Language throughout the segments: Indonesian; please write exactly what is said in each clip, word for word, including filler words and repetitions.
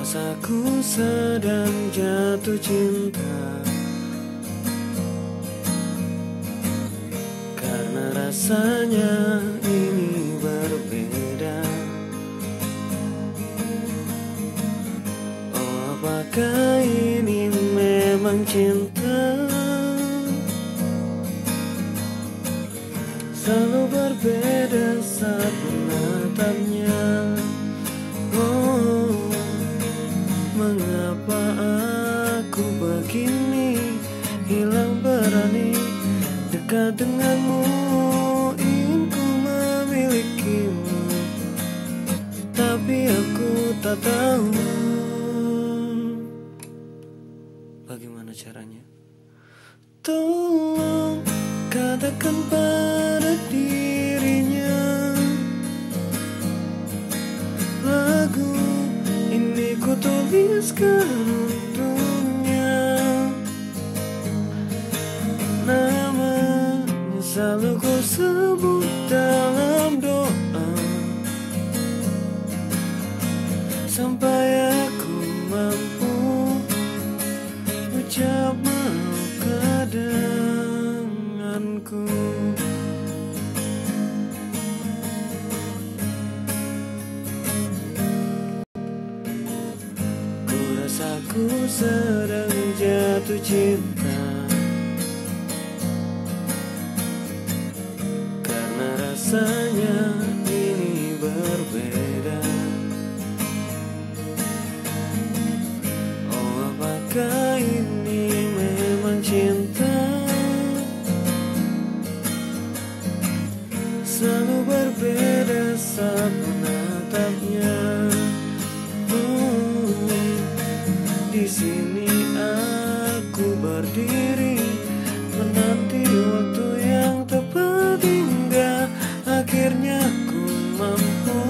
Rasaku sedang jatuh cinta, karena rasanya ini berbeda. Oh, apakah ini memang cinta? Selalu berbeda saat menatapnya. Oh, mengapa aku begini, hilang berani dekat denganmu. Ingin ku memilikimu, tapi aku tak tahu bagaimana caranya. Tolong katakan pada dirinya, lagu ini ku tuliskan untuknya. Namanya selalu ku sebut dalam doa, sampai aku mampu ucap maukah denganku. Ku rasa ku sedang jatuh cinta, karena rasanya ini berbeda. Oh, apakah ini memang cinta? Selalu berbeda saat menatapnya. Oh, di sini aku berdiri menanti waktu yang tepat, hingga akhirnya ku mampu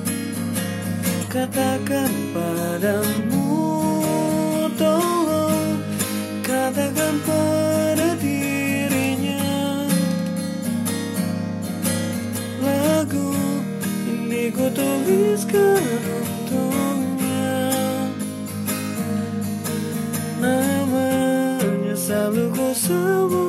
katakan padamu. Tolong katakan pada dirinya, lagu ini ku tuliskan untuknya. Namanya selalu ku sebut